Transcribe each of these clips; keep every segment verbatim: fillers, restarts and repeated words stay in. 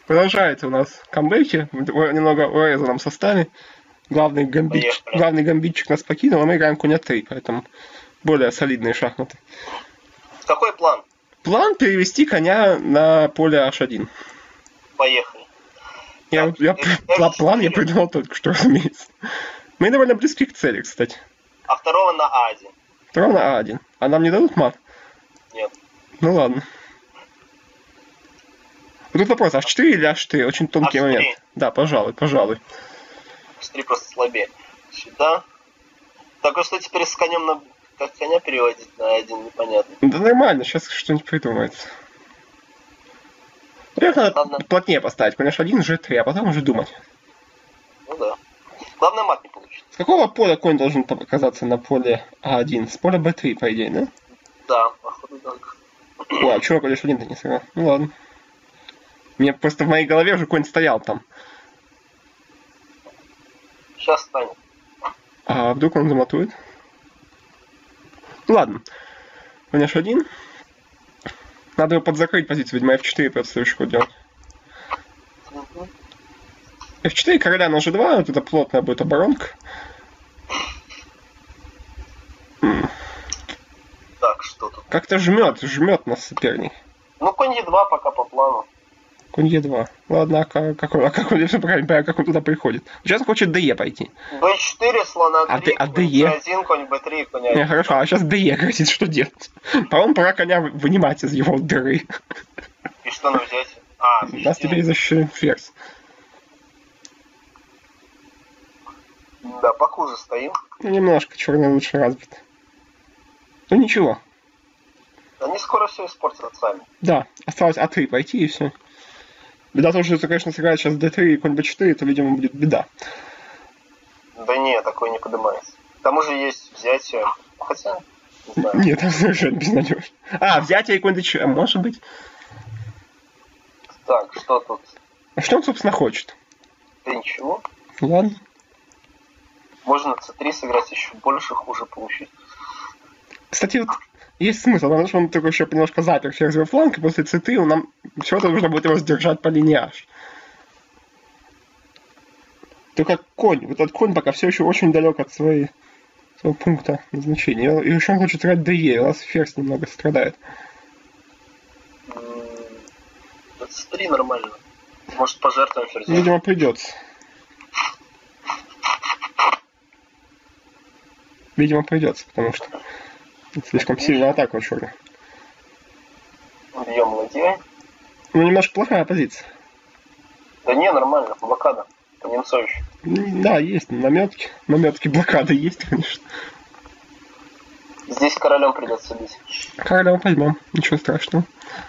Продолжается у нас камбэки в немного урезанном составе. Главный гамбитчик, главный гамбитчик нас покинул, а мы играем конь а три, поэтому более солидные шахматы. Какой план? План перевести коня на поле аш один. Поехали. Я, так, я, я план я придумал только что, разумеется. Мы довольно близки к цели, кстати. А второго на а один. Второго на а один. А нам не дадут мат? Нет. Ну ладно. Тут вопрос, аш четыре или аш три? Очень тонкий аш три. момент. Да, пожалуй, пожалуй. аш три просто слабее. Сюда. Так, а что теперь с конем на... Как коня переводить на один, непонятно. Да нормально, сейчас что-нибудь придумается. Во-первых, надо Ладно. плотнее поставить. Конь аш один, жэ три, а потом уже думать. Ну да. Главное, мат не получится. С какого поля конь должен оказаться на поле а один? С поля бэ три, по идее, да? Да, походу так. Ой, а чего конь аш один-то не сыграл? Ну ладно. Мне просто в моей голове уже конь стоял там. Сейчас станет. А вдруг он замотует? Ладно. Конь аш один. Надо его подзакрыть позицию, видимо, эф четыре просто следующий ход делать. Угу. эф четыре, короля на жэ два, вот это плотная будет оборонка. М. Так, что тут? Как-то жмет, жмет нас соперник. Ну, конь е два пока по плану. Конь е два. Ладно, а как, как он, а как он, я правильно понимаю, как он туда приходит? Сейчас он хочет дэ пойти. бэ четыре, слон а три, а, а конь бэ один, конь бэ три, конь а один. Не, хорошо, а сейчас дэ грозит, что делать? По-моему, пора коня вынимать из его дыры. И что нам взять? А, У нас теперь защищен ферзь. Да, похуже стоим. Ну, немножко, черный лучше развит. Ну, ничего. Они скоро все испортят сами. Да, осталось а три пойти и все. Беда в том, что если, конечно, сыграть сейчас дэ три и конь бэ четыре, то, видимо, будет беда. Да не, такое не поднимается. К тому же есть взятие. Хотя, не знаю. Нет, это совершенно безнадежно. А, взятие и конь дэ четыре, а может быть. Так, что тут? А что он, собственно, хочет? Да ничего. Ладно. Можно цэ три сыграть, еще больше хуже получить. Кстати, вот есть смысл, потому что он только еще немножко запер ферзевый фланг, и после цэ три нам всего-то нужно будет его сдержать по линии аш. Только конь, вот этот конь пока все еще очень далек от своей, своего пункта назначения. И еще он хочет играть дэ, у нас ферзь немного страдает. цэ три нормально. Может, пожертвуем ферзем? Видимо, придется. Видимо, придется, потому что слишком сильная атака у черных. Бьем ладьей. Ну, немножко плохая позиция. Да не, нормально, блокада. По немцовичу. Да, есть наметки. Наметки блокады есть, конечно. Здесь королем придется бить. Королем возьмем, ничего страшного.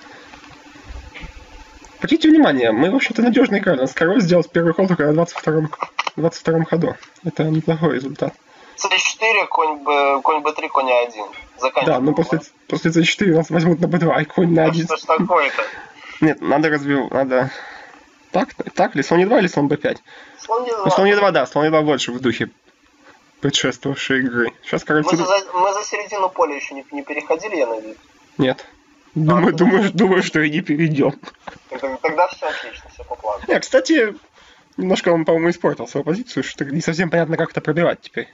Обратите внимание, мы вообще-то надежно играли. У нас король сделал первый ход только на двадцать втором, двадцать втором ходу. Это неплохой результат. цэ четыре, конь бэ, конь бэ три, конь а один. Да, но после, после цэ четыре нас возьмут на бэ два, и конь на один. Что ж такое-то? Нет, надо развивать, надо... Так, так ли? Слон е два или слон бэ пять? Слон е два. Ну, слон е два, да, слон е два больше в духе предшествовавшей игры. Сейчас король мы, за, мы за середину поля еще не, не переходили, я надеюсь? Нет. Думаю, а, думаю, думаю, что и не перейдем. Тогда, тогда все отлично, все по плану. Нет, кстати, немножко он, по-моему, испортил свою позицию, что не совсем понятно, как это пробивать теперь.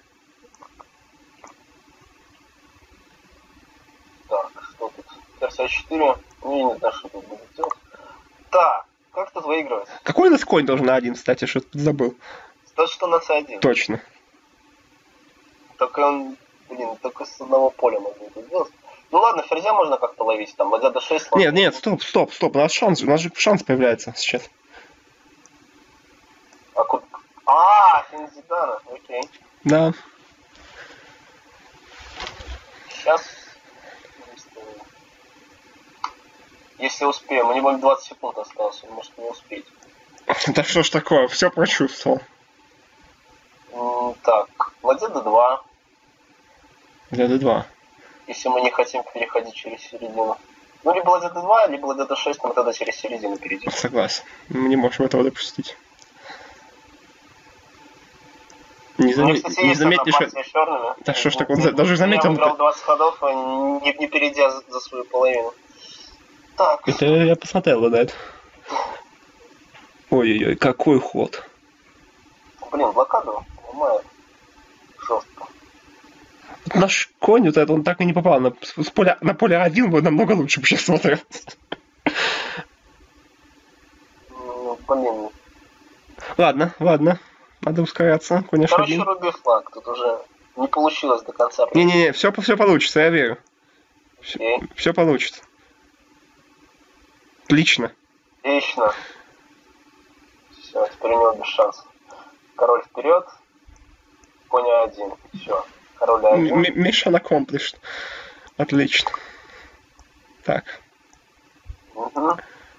Так, что тут? ферзь а четыре. Ну, я не знаю, что тут будет делать. Так, как тут выигрывать? Какой у нас конь должен на один, кстати, что-то забыл. То, что на цэ один. Точно. Только он, блин, только с одного поля можно это сделать. Ну ладно, ферзя можно как-то ловить, там, ладья дэ шесть. Нет, нет, стоп, стоп, стоп, у нас шанс, у нас же шанс появляется сейчас. А, ку... а Финзидана, окей. Да. Сейчас, если успеем, у него двадцать секунд осталось, он может не успеть. Да что ж такое, все прочувствовал. М, так, ладья дэ два. Ладья дэ два. Если мы не хотим переходить через середину. Ну, либо ладья дэ два, либо ладья дэ шесть, мы тогда через середину перейдем. Согласен. Мы не можем этого допустить. Не, зам... ну, кстати, не заметишь... Да что ж такое, даже заметил... Я выиграл двадцать ходов, не, не перейдя за, за свою половину. Так. Это я посмотрел, да, это. Ой-ой-ой, какой ход. Блин, блокаду ломает жестко. Наш конь, вот этот, он так и не попал. На, с поля, на поле один бы намного лучше бы сейчас смотрел. Ну, блин. Ладно, ладно. Надо ускоряться. Конь Короче, один. руби флаг. Тут уже не получилось до конца. Не-не-не, все, все получится, я верю. Все, Окей. все получится. Отлично. Отлично. Все, теперь у него без шансов. Король вперед. Конь один. Все. Король один. Mission accomplished. Отлично. Так. Угу.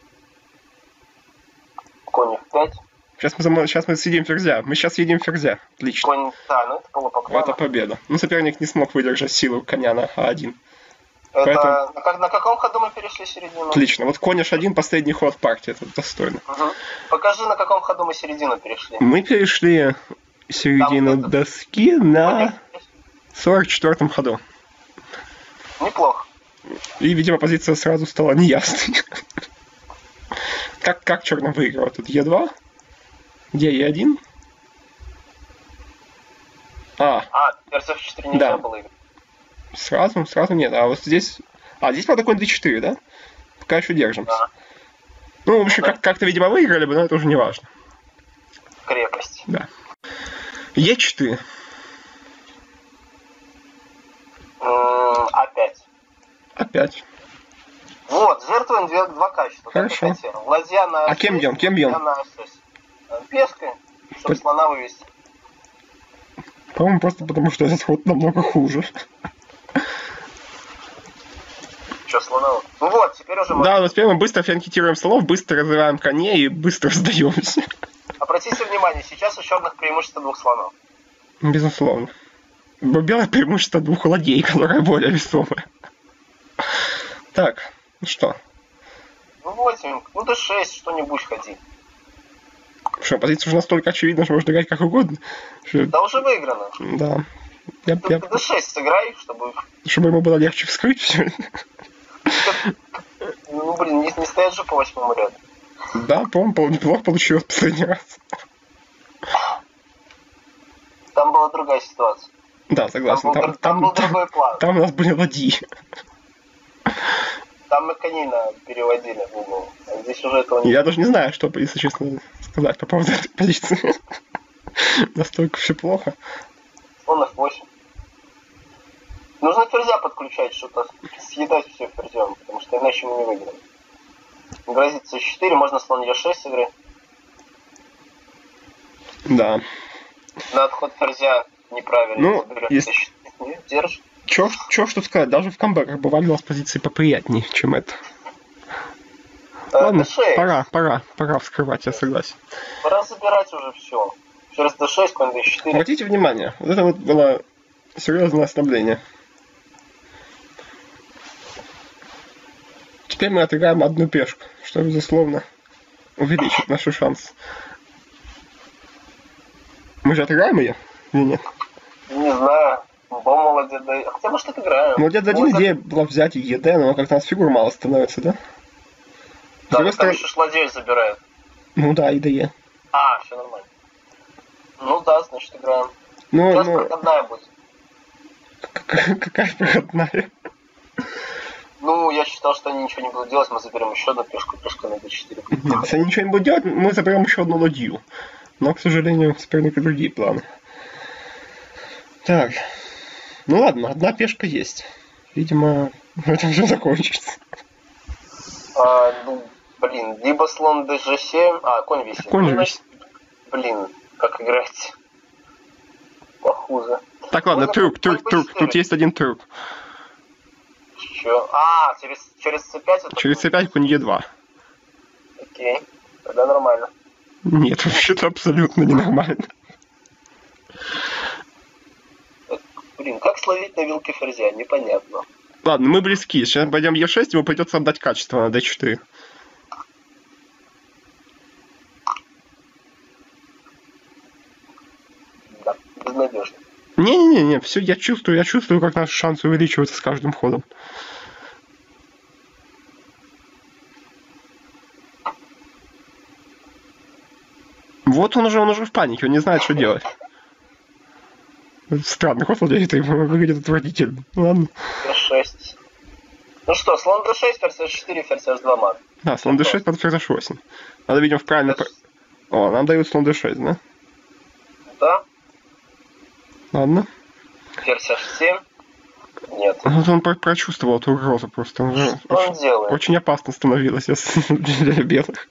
Конь эф пять. Сейчас мы, зам... сейчас мы съедим ферзя. Мы сейчас съедим ферзя. Отлично. Конь, да, ну это полупоклон. Это победа. Ну, соперник не смог выдержать силу коня на а один. Это... Поэтому... на, как, на каком ходу мы перешли середину? Отлично. Вот конь эйч один, последний ход партии. Это достойно. Угу. Покажи, на каком ходу мы середину перешли. Мы перешли середину Там доски на сорок четвёртом ходу. Неплохо. И, видимо, позиция сразу стала неясной. Как, как черно выиграл? Тут е два? Где е один? А, А, ферзь эф четыре нельзя Да. было играть. сразу, сразу нет. А вот здесь... А, здесь, правда, конь дэ четыре, да? Пока еще держимся. Да. Ну, в общем, как- как-то, видимо, выиграли бы, но это уже не важно. Крепость. Да. е четыре. М, Опять. Опять. Вот, жертвуем две, два качества. как Хорошо. и хотел. Ладья на А кем бьем, кем бьем? ладья на а шесть. Э, Пешкой, чтобы Под- слона вывести. По-моему, просто потому, что этот ход намного хуже. Че, слона? вы- Ну вот, теперь уже можно. Да, вот теперь мы быстро фианкетируем слонов, быстро развиваем коней и быстро сдаемся. Обратите внимание, сейчас у черных преимущество двух слонов. Безусловно. Бо белое преимущество двух ладей, которое более весомое. Так, ну что? Ну восемь, ну дэ шесть, что-нибудь ходи. Что, позиция уже настолько очевидна, что можно играть как угодно. Что- Да уже выиграно. Да. Я, Ты я- дэ шесть сыграй, чтобы... чтобы ему было легче вскрыть все. Ну блин, не, не стоять же по восьмому ряду. Да, по-моему, пол- неплохо получилось в последний раз. Там была другая ситуация. Да, согласен. Там был, Там, др- там был там, там, другой план. там у нас были ладьи. Там мы коней на- переводили в угол. А здесь уже этого не... Я даже не знаю, что, если честно, сказать по поводу этой позиции. Настолько все плохо. Слон эф восемь. Нужно ферзя подключать, что-то съедать все ферзем, потому что иначе мы не выиграем. Грозит цэ четыре, можно слон е шесть сыграть. Да. На отход ферзя неправильно. Ну, заберет если- цэ четыре. Нет, держит. Чё, чё что сказать, даже в камбэках бывали у нас позиции поприятнее, чем это. Э, Ладно, дэ шесть. пора, пора, пора вскрывать, я согласен. Пора забирать уже все. Ферзь дэ шесть, конь дэ четыре. Обратите внимание, вот это вот было серьезное ослабление. Теперь мы отыграем одну пешку, что, безусловно, увеличит наши шансы. Мы же отыграем ее или нет? Не знаю. Бом молодец, да. Хотя может отыграем. Ну, где-то один Может, идея была взять и ЕД, но как-то у нас фигур мало становится, да? С Да, другой там стороны- еще шлазей забирают. Ну да, и ДЕ. А, все нормально. Ну да, значит играем. Ну, Сейчас ну, проходная будет. какая, какая проходная. Ну, я считал, что они ничего не будут делать, мы заберем еще одну пешку, пешка на дэ четыре. Нет, если они ничего не будут делать, мы заберем еще одну ладью. Но, к сожалению, у соперника другие планы. Так. Ну ладно, одна пешка есть. Видимо, это уже закончится. А, ну, блин, либо слон дэ жэ семь, а, конь висит. Конь Ну, же значит, блин, как играть? Похуже. Так, ладно, Ну, трюк, трюк, конь трюк. бэ четыре. Тут есть один трюк. Чё? А, через, через цэ пять это... Через цэ пять конь е два. Окей, тогда нормально. Нет, вообще-то абсолютно ненормально. Блин, как словить на вилке ферзя, непонятно. Ладно, мы близки. Сейчас пойдем е шесть, ему придется отдать качество на дэ четыре. Да, безнадежно. Не-не-не, все, я чувствую, я чувствую, как наши шансы увеличиваются с каждым ходом. Вот он уже, он уже в панике, он не знает, что делать. Странный ход ладья три выглядит отвратительно. Ладно. дэ шесть. Ну что, слон дэ шесть, ферзь эйч четыре, ферзь эйч два мат. Да, слон дэ шесть под ферзь эйч восемь. Надо, видимо, в правильно... Ферзь... О, нам дают слон дэ шесть, да? Да. Ладно. Ферзь эйч семь. Нет. Вот он прочувствовал эту угрозу просто. Он что очень, он делает? Очень опасно становилось для белых.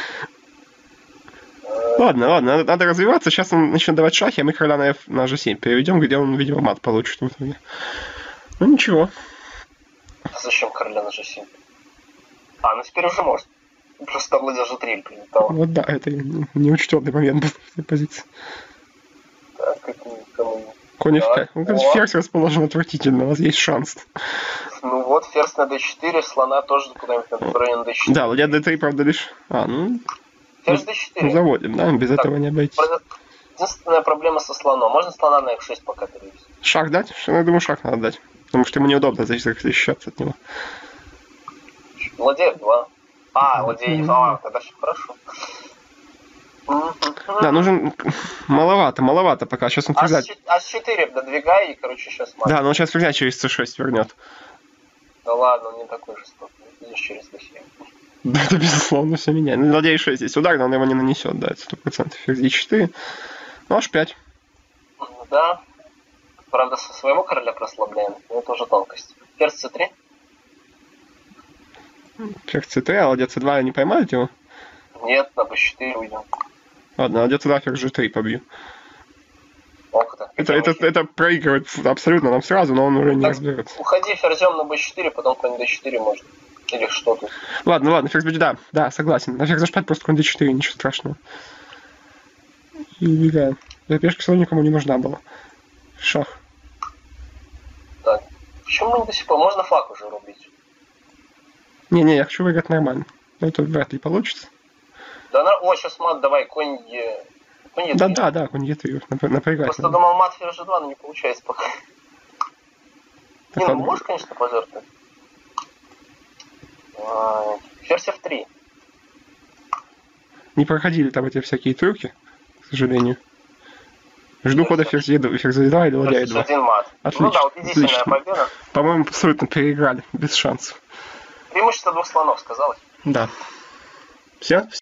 Ладно, ладно, надо, надо развиваться. Сейчас он начнет давать шахи, а мы короля на, F, на жэ семь переведем, где он, видимо, мат получит в итоге. Ну ничего. А зачем короля на жэ семь? А, ну теперь уже может. Просто ладья жэ три прилетала. Вот да, это неучтенный момент был в этой позиции. Так, кому... Конь эф пять. Так, Ну, вот. Ферзь расположен отвратительно, у нас есть шанс. Ну вот, ферзь на дэ четыре, слона тоже куда-нибудь на районе на дэ четыре. Да, ладья дэ три, правда, лишь... А, ну... Ферзь дэ четыре. Ну, заводим, да, без так, этого не обойтись. Единственная проблема со слоном. Можно слона на эф шесть пока перевести? Шах дать? Я думаю, шах надо дать. Потому что ему неудобно защищаться от него. Ладья эф два. А, ладья эф два, тогда все хорошо. Да, нужен... Маловато, маловато пока. Сейчас он ферзя... а четыре додвигай и, короче, сейчас мат. Да, но он сейчас ферзя через цэ шесть вернет. Да ладно, он не такой жестокий. Здесь через дэ семь. Да, это безусловно все меняет. Ну, ладья шесть здесь удар, но он его не нанесет, да, это сто процентов. Ферзь дэ четыре. Ну, аш пять. Да. Правда, со своего короля прослабляем, но это уже тонкость. Ферзь цэ три. Ферзь цэ три, а ладья цэ два не поймают его? Нет, на бэ четыре уйдем. Ладно, ладья цэ два, ферзь жэ три побью. Ох ты. Это, это, это проигрывает абсолютно нам сразу, но он уже не так, разберется. Уходи ферзем на бэ четыре, потом конь дэ четыре может. Или что тут? Ладно, ладно, ферзь бэ четыре, да, да, согласен. На ферзь аш пять просто конь дэ четыре, ничего страшного. И убегаем. Я пешка все равно никому не нужна была. Шах. Так, почему мы до сих пор? Можно флаг уже рубить? Не-не, я хочу выиграть нормально. Но это вряд ли получится. Да, на... О, сейчас мат, давай, конь Е... Конь Е три. Да, да, да, конь Е три, напрягать. Просто думал мат ферзь жэ два, но не получается пока. Так, не, ну можешь, конечно, пожертвовать. Ферзь эф три. Не проходили там эти всякие трюки, к сожалению. Жду хода ферзь Е два, ферзь Е два или ладья Е два. Один мат. Отлично. Ну да, убедительная Отлично. победа. По-моему, абсолютно переиграли, без шансов. Преимущество двух слонов, сказалось. Да. Все?